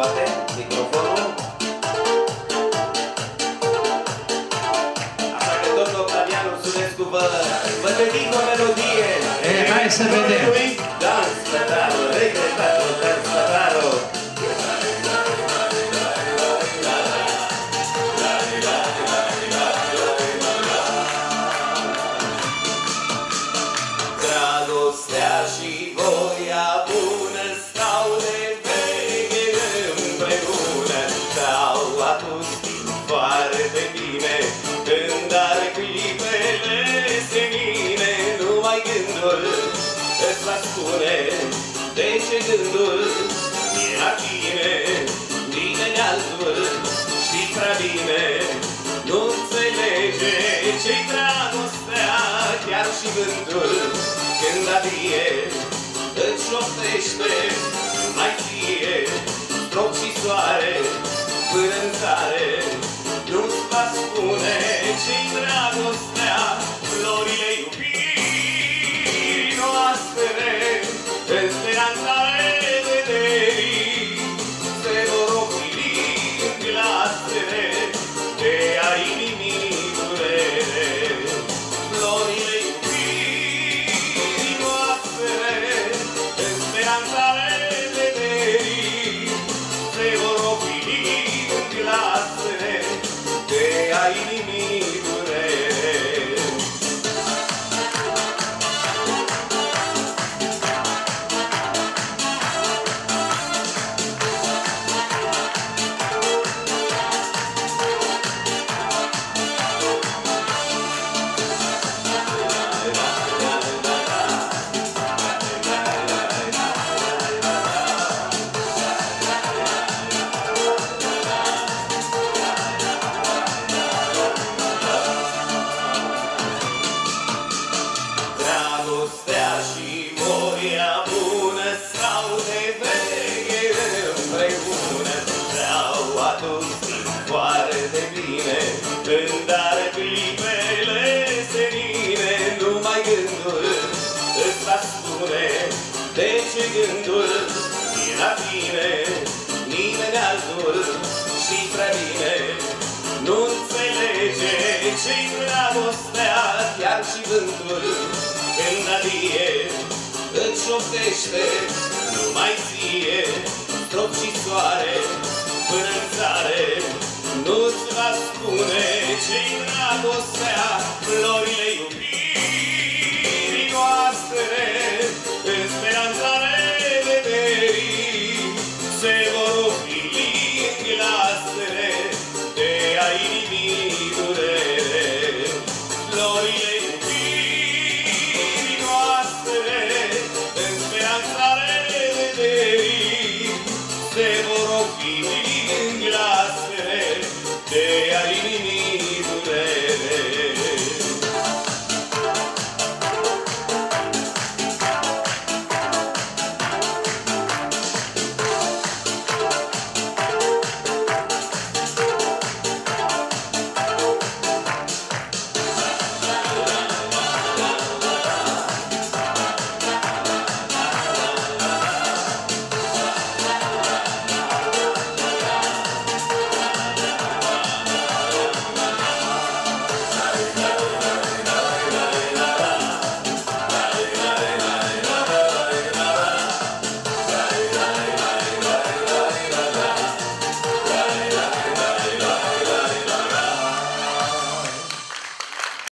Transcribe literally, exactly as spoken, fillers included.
poate, microfonul. Așa că tot Octavian Ursulescu vă, vă dedic o melodie. E, hai să vedem. Dans Plătaro, regretato, dans Plătaro. Dragostea și voia bună stau de veche împreună, stau atunci foarte bine, când are clipele senine, numai gândul îți va spune de ce gândul era bine, nimeni altul știi prea bine, nu înțelege ce-i dragostea, chiar și gândul când adie îți șoptește mai ție, strop și soare până în zare, nu-ți va spune ce-i dragostea, florile iubirii noastre, în speranța revederii, se vor opri în glasere de a inimii durere. Florile iubirii noastre, în speranța revederii, se vor opri în glasere de a inimii durere. Dragostea și voia bună stau de veche împreună, stau atunci foarte bine, când are clipele senine, numai gândul îți va spune de ce gândul era bine, nimeni altul știi prea bine, nu înțelege ce-i dragostea, chiar și vântul când adie îți șoptește numai ție, strop și soare până în zare, nu-ți va spune ce-i dragostea, florile